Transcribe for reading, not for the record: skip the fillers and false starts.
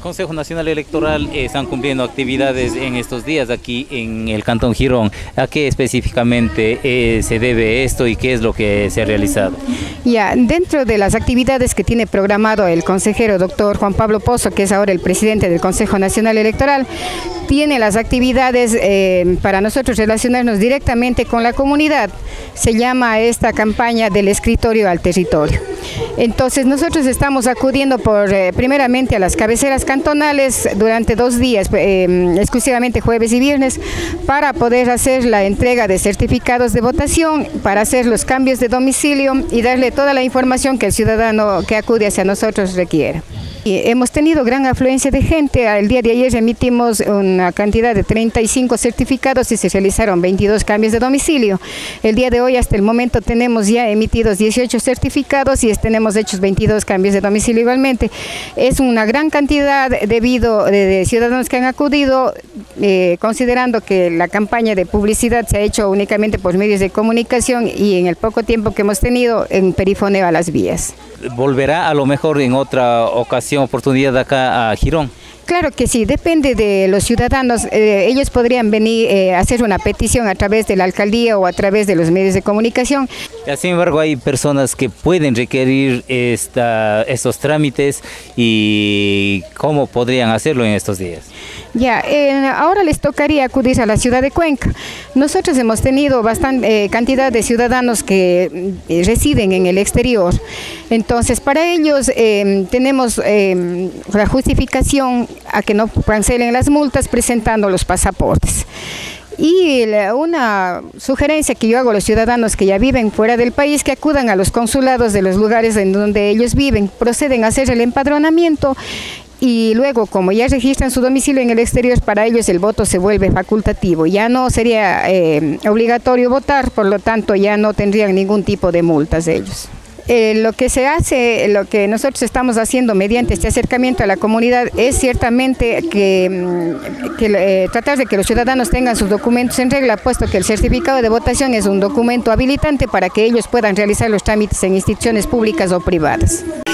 Consejo Nacional Electoral están cumpliendo actividades en estos días aquí en el Cantón Girón. ¿A qué específicamente se debe esto y qué es lo que se ha realizado? Ya, dentro de las actividades que tiene programado el consejero doctor Juan Pablo Pozo, que es ahora el presidente del Consejo Nacional Electoral, tiene las actividades para nosotros relacionarnos directamente con la comunidad. Se llama esta campaña del escritorio al territorio. Entonces nosotros estamos acudiendo primeramente a las cabeceras cantonales durante 2 días, exclusivamente jueves y viernes, para poder hacer la entrega de certificados de votación, para hacer los cambios de domicilio y darle toda la información que el ciudadano que acude hacia nosotros requiera. Y hemos tenido gran afluencia de gente. El día de ayer emitimos una cantidad de 35 certificados y se realizaron 22 cambios de domicilio. El día de hoy, hasta el momento, tenemos ya emitidos 18 certificados y tenemos hechos 22 cambios de domicilio igualmente. Es una gran cantidad de ciudadanos que han acudido, considerando que la campaña de publicidad se ha hecho únicamente por medios de comunicación y en el poco tiempo que hemos tenido en perifoneo a las vías. ¿Volverá a lo mejor en otra ocasión, oportunidad acá a Girón? Claro que sí, depende de los ciudadanos. Ellos podrían venir a hacer una petición a través de la alcaldía o a través de los medios de comunicación. Sin embargo, hay personas que pueden requerir estos trámites y ¿cómo podrían hacerlo en estos días? Ya, ahora les tocaría acudir a la ciudad de Cuenca. Nosotros hemos tenido bastante cantidad de ciudadanos que residen en el exterior. Entonces, para ellos tenemos la justificación a que no cancelen las multas presentando los pasaportes. Y una sugerencia que yo hago a los ciudadanos que ya viven fuera del país, que acudan a los consulados de los lugares en donde ellos viven, proceden a hacer el empadronamiento y luego, como ya registran su domicilio en el exterior, para ellos el voto se vuelve facultativo. Ya no sería obligatorio votar, por lo tanto ya no tendrían ningún tipo de multas ellos. Lo que se hace, lo que nosotros estamos haciendo mediante este acercamiento a la comunidad es ciertamente tratar de que los ciudadanos tengan sus documentos en regla, puesto que el certificado de votación es un documento habilitante para que ellos puedan realizar los trámites en instituciones públicas o privadas.